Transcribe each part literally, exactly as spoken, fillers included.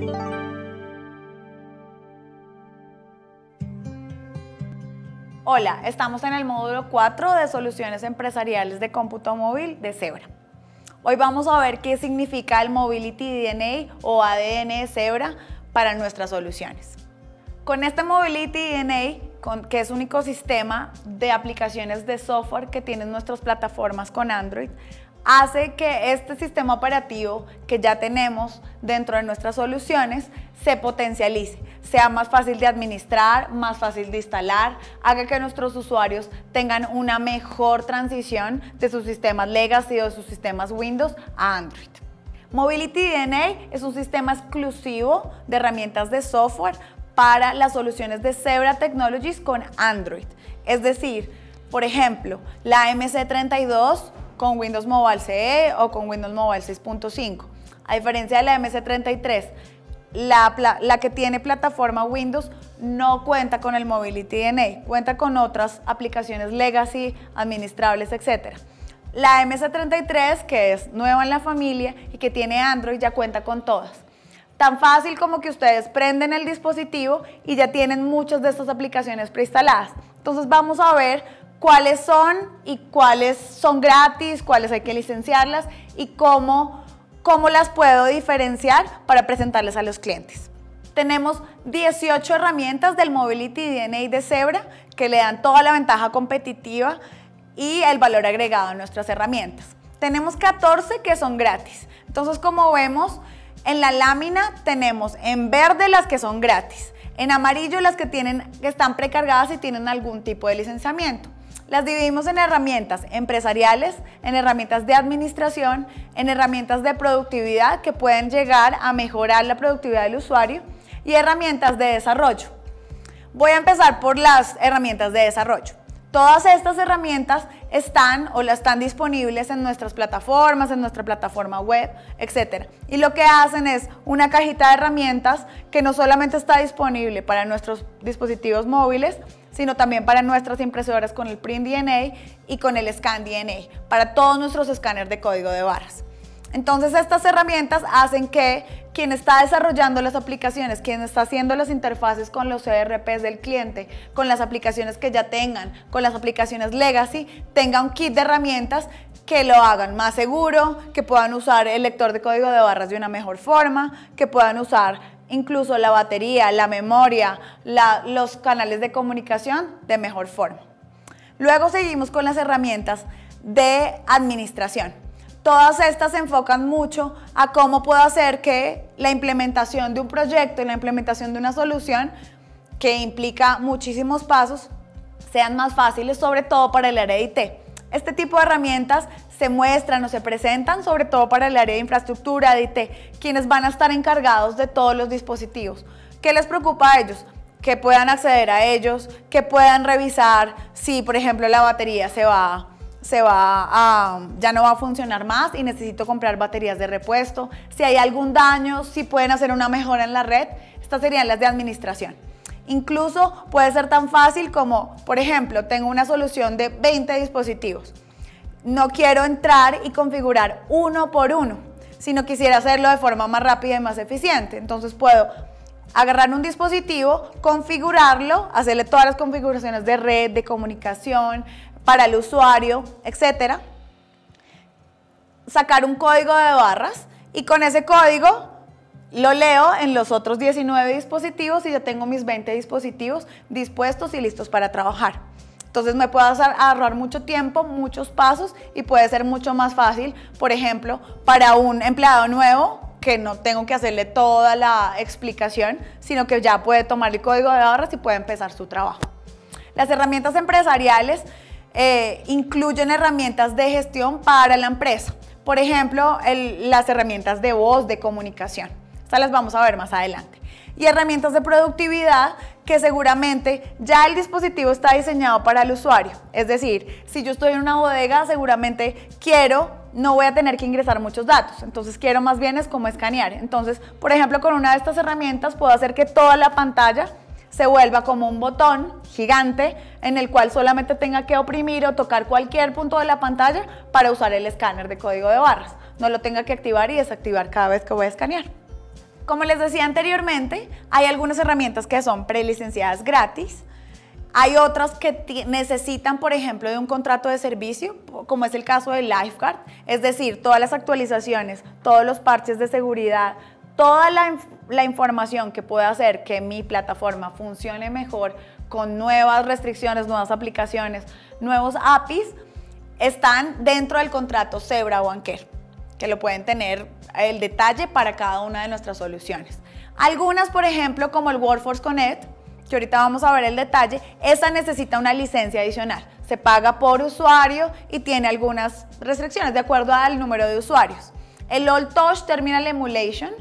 Hola, estamos en el módulo cuatro de Soluciones Empresariales de Cómputo Móvil de Zebra. Hoy vamos a ver qué significa el Mobility D N A o A D N de Zebra para nuestras soluciones. Con este Mobility D N A, con, que es un ecosistema de aplicaciones de software que tienen nuestras plataformas con Android, hace que este sistema operativo que ya tenemos dentro de nuestras soluciones se potencialice, sea más fácil de administrar, más fácil de instalar, haga que nuestros usuarios tengan una mejor transición de sus sistemas legacy o de sus sistemas Windows a Android. Mobility D N A es un sistema exclusivo de herramientas de software para las soluciones de Zebra Technologies con Android. Es decir, por ejemplo, la M C treinta y dos con Windows Mobile C E o con Windows Mobile seis punto cinco. A diferencia de la M C treinta y tres, la, la que tiene plataforma Windows no cuenta con el Mobility D N A, cuenta con otras aplicaciones legacy, administrables, etcétera. La M C treinta y tres, que es nueva en la familia y que tiene Android, ya cuenta con todas. Tan fácil como que ustedes prenden el dispositivo y ya tienen muchas de estas aplicaciones preinstaladas. Entonces vamos a ver cuáles son y cuáles son gratis, cuáles hay que licenciarlas y cómo, cómo las puedo diferenciar para presentarles a los clientes. Tenemos dieciocho herramientas del Mobility D N A de Zebra que le dan toda la ventaja competitiva y el valor agregado a nuestras herramientas. Tenemos catorce que son gratis. Entonces, como vemos, en la lámina tenemos en verde las que son gratis, en amarillo las que, tienen, que están precargadas y tienen algún tipo de licenciamiento. Las dividimos en herramientas empresariales, en herramientas de administración, en herramientas de productividad que pueden llegar a mejorar la productividad del usuario y herramientas de desarrollo. Voy a empezar por las herramientas de desarrollo. Todas estas herramientas están o las están disponibles en nuestras plataformas, en nuestra plataforma web, etcétera. Y lo que hacen es una cajita de herramientas que no solamente está disponible para nuestros dispositivos móviles, sino también para nuestras impresoras con el Print D N A y con el Scan D N A, para todos nuestros escáneres de código de barras. Entonces estas herramientas hacen que quien está desarrollando las aplicaciones, quien está haciendo las interfaces con los E R Ps del cliente, con las aplicaciones que ya tengan, con las aplicaciones legacy, tenga un kit de herramientas que lo hagan más seguro, que puedan usar el lector de código de barras de una mejor forma, que puedan usar incluso la batería, la memoria, la, los canales de comunicación de mejor forma. Luego seguimos con las herramientas de administración. Todas estas se enfocan mucho a cómo puedo hacer que la implementación de un proyecto y la implementación de una solución que implica muchísimos pasos sean más fáciles, sobre todo para el área de I T. Este tipo de herramientas se muestran o se presentan sobre todo para el área de infraestructura, de I T, quienes van a estar encargados de todos los dispositivos. ¿Qué les preocupa a ellos? Que puedan acceder a ellos, que puedan revisar si, por ejemplo, la batería se va se va a, ya no va a funcionar más y necesito comprar baterías de repuesto, si hay algún daño, si pueden hacer una mejora en la red. Estas serían las de administración. Incluso puede ser tan fácil como, por ejemplo, tengo una solución de veinte dispositivos. No quiero entrar y configurar uno por uno, sino quisiera hacerlo de forma más rápida y más eficiente. Entonces puedo agarrar un dispositivo, configurarlo, hacerle todas las configuraciones de red, de comunicación, para el usuario, etcétera, sacar un código de barras y con ese código lo leo en los otros diecinueve dispositivos y ya tengo mis veinte dispositivos dispuestos y listos para trabajar. Entonces me puedo ahorrar mucho tiempo, muchos pasos y puede ser mucho más fácil, por ejemplo, para un empleado nuevo que no tengo que hacerle toda la explicación, sino que ya puede tomar el código de barras y puede empezar su trabajo. Las herramientas empresariales Eh, incluyen herramientas de gestión para la empresa. Por ejemplo, el, las herramientas de voz, de comunicación. Estas las vamos a ver más adelante. Y herramientas de productividad que seguramente ya el dispositivo está diseñado para el usuario. Es decir, si yo estoy en una bodega, seguramente quiero, no voy a tener que ingresar muchos datos. Entonces quiero más bien es como escanear. Entonces, por ejemplo, con una de estas herramientas puedo hacer que toda la pantalla se vuelva como un botón gigante en el cual solamente tenga que oprimir o tocar cualquier punto de la pantalla para usar el escáner de código de barras. No lo tenga que activar y desactivar cada vez que voy a escanear. Como les decía anteriormente, hay algunas herramientas que son prelicenciadas gratis. Hay otras que necesitan, por ejemplo, de un contrato de servicio, como es el caso de Lifeguard, es decir, todas las actualizaciones, todos los parches de seguridad, toda la, la información que pueda hacer que mi plataforma funcione mejor con nuevas restricciones, nuevas aplicaciones, nuevos A P Is, están dentro del contrato Zebra o Anker, que lo pueden tener el detalle para cada una de nuestras soluciones. Algunas, por ejemplo, como el Workforce Connect, que ahorita vamos a ver el detalle, esa necesita una licencia adicional. Se paga por usuario y tiene algunas restricciones de acuerdo al número de usuarios. El All Touch Terminal Emulation,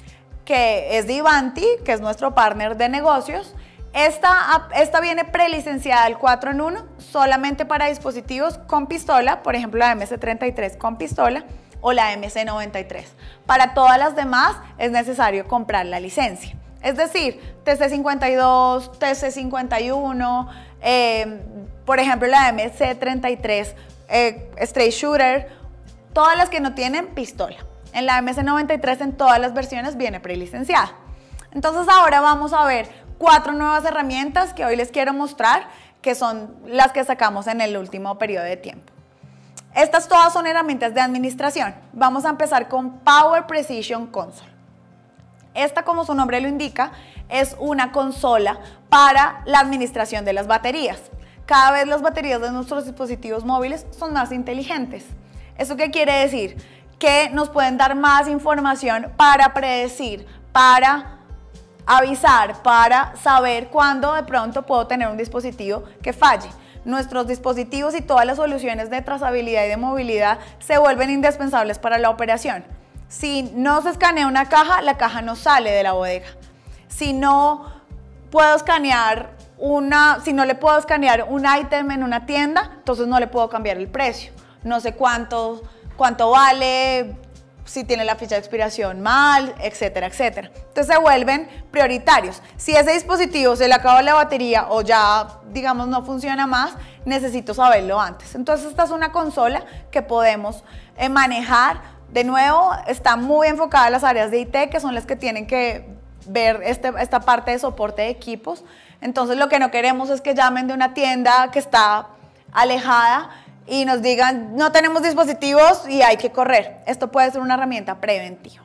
que es de Ivanti, que es nuestro partner de negocios, esta, esta viene prelicenciada al cuatro en uno, solamente para dispositivos con pistola, por ejemplo la M C treinta y tres con pistola o la M C noventa y tres. Para todas las demás es necesario comprar la licencia. Es decir, T C cincuenta y dos, T C cincuenta y uno, eh, por ejemplo la M C treinta y tres, eh, Straight Shooter, todas las que no tienen pistola. En la M C noventa y tres en todas las versiones viene prelicenciada. Entonces ahora vamos a ver cuatro nuevas herramientas que hoy les quiero mostrar, que son las que sacamos en el último periodo de tiempo. Estas todas son herramientas de administración. Vamos a empezar con Power Precision Console. Esta, como su nombre lo indica, es una consola para la administración de las baterías. Cada vez las baterías de nuestros dispositivos móviles son más inteligentes. ¿Eso qué quiere decir? Que nos pueden dar más información para predecir, para avisar, para saber cuándo de pronto puedo tener un dispositivo que falle. Nuestros dispositivos y todas las soluciones de trazabilidad y de movilidad se vuelven indispensables para la operación. Si no se escanea una caja, la caja no sale de la bodega. Si no puedo escanear una, si no le puedo escanear un ítem en una tienda, entonces no le puedo cambiar el precio. No sé cuánto, cuánto vale, si tiene la fecha de expiración mal, etcétera, etcétera. Entonces se vuelven prioritarios. Si ese dispositivo se le acaba la batería o ya, digamos, no funciona más, necesito saberlo antes. Entonces esta es una consola que podemos eh, manejar. De nuevo, está muy enfocada a las áreas de I T, que son las que tienen que ver este, esta parte de soporte de equipos. Entonces lo que no queremos es que llamen de una tienda que está alejada y nos digan, no tenemos dispositivos y hay que correr. Esto puede ser una herramienta preventiva.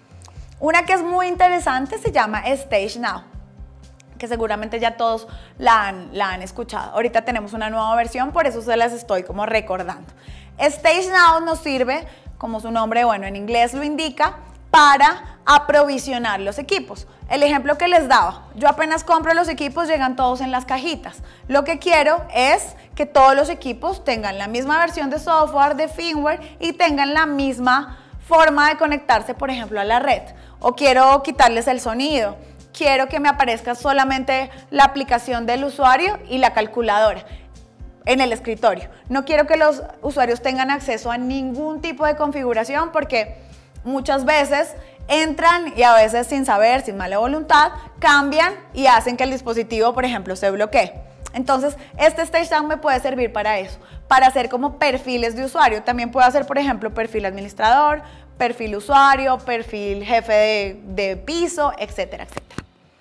Una que es muy interesante se llama Stage Now, que seguramente ya todos la han, la han escuchado. Ahorita tenemos una nueva versión, por eso se las estoy como recordando. Stage Now nos sirve, como su nombre, bueno, en inglés lo indica, para aprovisionar los equipos. El ejemplo que les daba, yo apenas compro los equipos, llegan todos en las cajitas. Lo que quiero es que todos los equipos tengan la misma versión de software, de firmware y tengan la misma forma de conectarse, por ejemplo, a la red. O quiero quitarles el sonido, quiero que me aparezca solamente la aplicación del usuario y la calculadora en el escritorio. No quiero que los usuarios tengan acceso a ningún tipo de configuración porque muchas veces entran y a veces sin saber, sin mala voluntad, cambian y hacen que el dispositivo, por ejemplo, se bloquee. Entonces, este Stage Now me puede servir para eso, para hacer como perfiles de usuario. También puedo hacer, por ejemplo, perfil administrador, perfil usuario, perfil jefe de, de piso, etcétera, etcétera.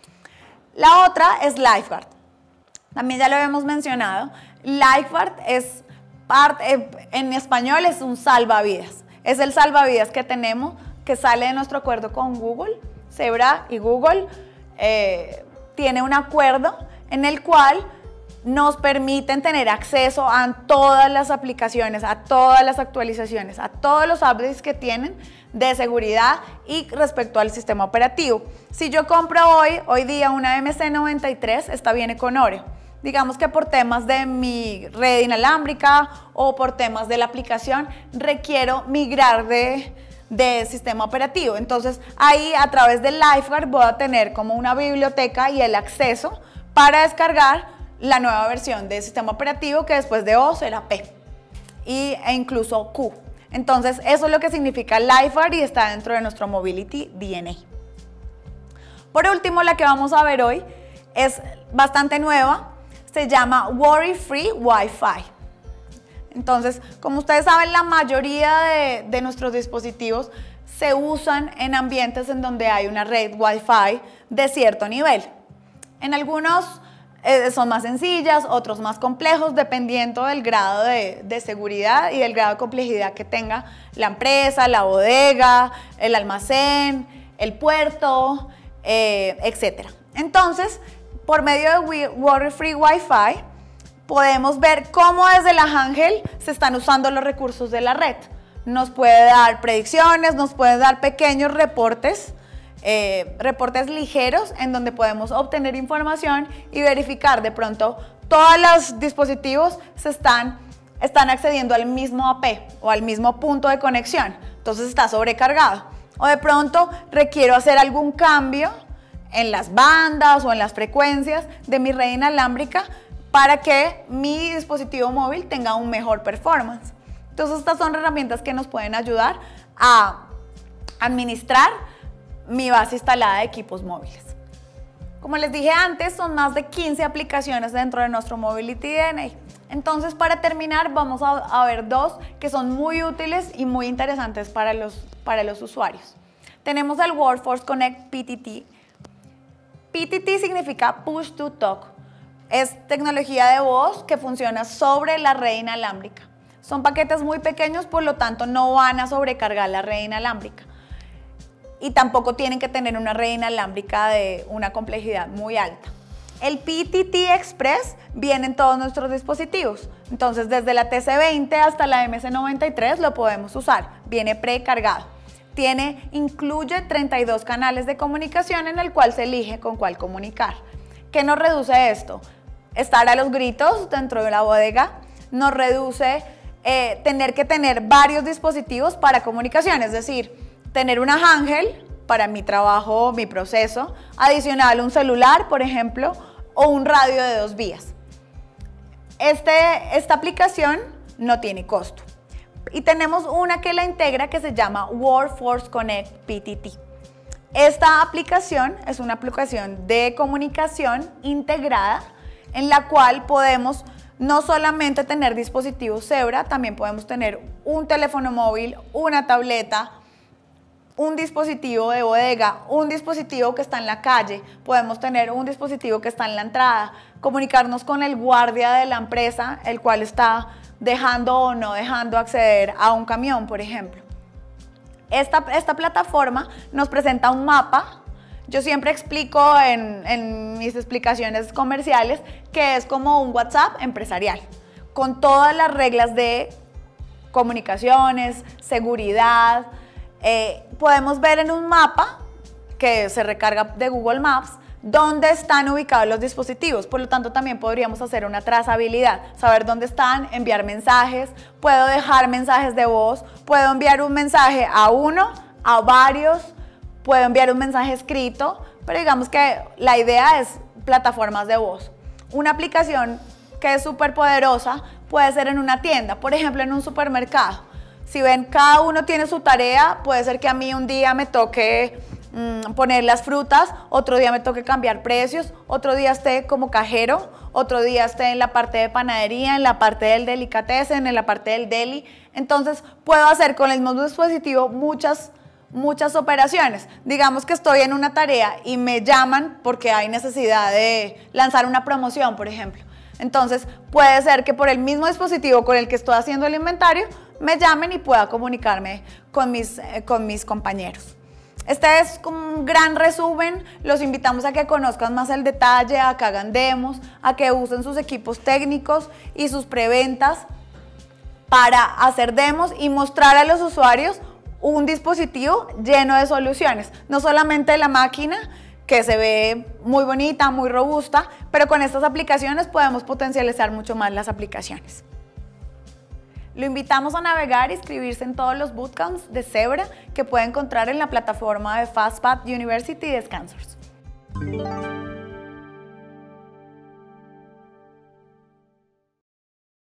La otra es Lifeguard. También ya lo habíamos mencionado. Lifeguard es parte, en español es un salvavidas. Es el salvavidas que tenemos, que sale de nuestro acuerdo con Google. Zebra y Google eh, tiene un acuerdo en el cual nos permiten tener acceso a todas las aplicaciones, a todas las actualizaciones, a todos los updates que tienen de seguridad y respecto al sistema operativo. Si yo compro hoy, hoy día una M C noventa y tres, esta viene con Oreo. Digamos que por temas de mi red inalámbrica o por temas de la aplicación requiero migrar de, de sistema operativo. Entonces ahí a través de Lifeguard voy a tener como una biblioteca y el acceso para descargar la nueva versión del sistema operativo que después de O será P y, e incluso Q. Entonces eso es lo que significa Lifeguard y está dentro de nuestro Mobility D N A. Por último, la que vamos a ver hoy es bastante nueva. Se llama Worry Free Wi-Fi. Entonces, como ustedes saben, la mayoría de, de nuestros dispositivos se usan en ambientes en donde hay una red Wi-Fi de cierto nivel. En algunos eh, son más sencillas, otros más complejos, dependiendo del grado de, de seguridad y del grado de complejidad que tenga la empresa, la bodega, el almacén, el puerto, eh, etcétera. Entonces, por medio de Worry Free Wi-Fi, podemos ver cómo desde la Ángel se están usando los recursos de la red. Nos puede dar predicciones, nos puede dar pequeños reportes, eh, reportes ligeros en donde podemos obtener información y verificar de pronto todos los dispositivos se están, están accediendo al mismo A P o al mismo punto de conexión, entonces está sobrecargado. O de pronto requiero hacer algún cambio en las bandas o en las frecuencias de mi red inalámbrica para que mi dispositivo móvil tenga un mejor performance. Entonces estas son herramientas que nos pueden ayudar a administrar mi base instalada de equipos móviles. Como les dije antes, son más de quince aplicaciones dentro de nuestro Mobility D N A. Entonces, para terminar, vamos a, a ver dos que son muy útiles y muy interesantes para los, para los usuarios. Tenemos el Workforce Connect P T T. P T T significa Push to Talk. Es tecnología de voz que funciona sobre la red inalámbrica. Son paquetes muy pequeños, por lo tanto no van a sobrecargar la red inalámbrica. Y tampoco tienen que tener una red inalámbrica de una complejidad muy alta. El P T T Express viene en todos nuestros dispositivos. Entonces, desde la T C veinte hasta la M C noventa y tres lo podemos usar. Viene precargado. Tiene, incluye treinta y dos canales de comunicación en el cual se elige con cuál comunicar. ¿Qué nos reduce esto? Estar a los gritos dentro de la bodega. Nos reduce eh, tener que tener varios dispositivos para comunicación, es decir, tener una Ángel para mi trabajo, mi proceso, adicional un celular, por ejemplo, o un radio de dos vías. Este, esta aplicación no tiene costo. Y tenemos una que la integra que se llama Workforce Connect P T T. Esta aplicación es una aplicación de comunicación integrada en la cual podemos no solamente tener dispositivos Zebra, también podemos tener un teléfono móvil, una tableta, un dispositivo de bodega, un dispositivo que está en la calle, podemos tener un dispositivo que está en la entrada, comunicarnos con el guardia de la empresa, el cual está dejando o no dejando acceder a un camión, por ejemplo. Esta, esta plataforma nos presenta un mapa. Yo siempre explico en, en mis explicaciones comerciales que es como un WhatsApp empresarial, con todas las reglas de comunicaciones, seguridad. Eh, podemos ver en un mapa que se recarga de Google Maps dónde están ubicados los dispositivos, por lo tanto también podríamos hacer una trazabilidad, saber dónde están, enviar mensajes, puedo dejar mensajes de voz, puedo enviar un mensaje a uno, a varios, puedo enviar un mensaje escrito, pero digamos que la idea es plataformas de voz. Una aplicación que es súper poderosa puede ser en una tienda, por ejemplo en un supermercado. Si ven, cada uno tiene su tarea, puede ser que a mí un día me toque mmm, poner las frutas, otro día me toque cambiar precios, otro día esté como cajero, otro día esté en la parte de panadería, en la parte del delicatessen, en la parte del deli. Entonces puedo hacer con el mismo dispositivo muchas, muchas operaciones. Digamos que estoy en una tarea y me llaman porque hay necesidad de lanzar una promoción, por ejemplo. Entonces puede ser que por el mismo dispositivo con el que estoy haciendo el inventario, me llamen y pueda comunicarme con mis, eh, con mis compañeros. Este es un gran resumen, los invitamos a que conozcan más el detalle, a que hagan demos, a que usen sus equipos técnicos y sus preventas para hacer demos y mostrar a los usuarios un dispositivo lleno de soluciones, no solamente la máquina, que se ve muy bonita, muy robusta, pero con estas aplicaciones podemos potencializar mucho más las aplicaciones. Lo invitamos a navegar y inscribirse en todos los bootcamps de Zebra que puede encontrar en la plataforma de FastPath University de Scansors.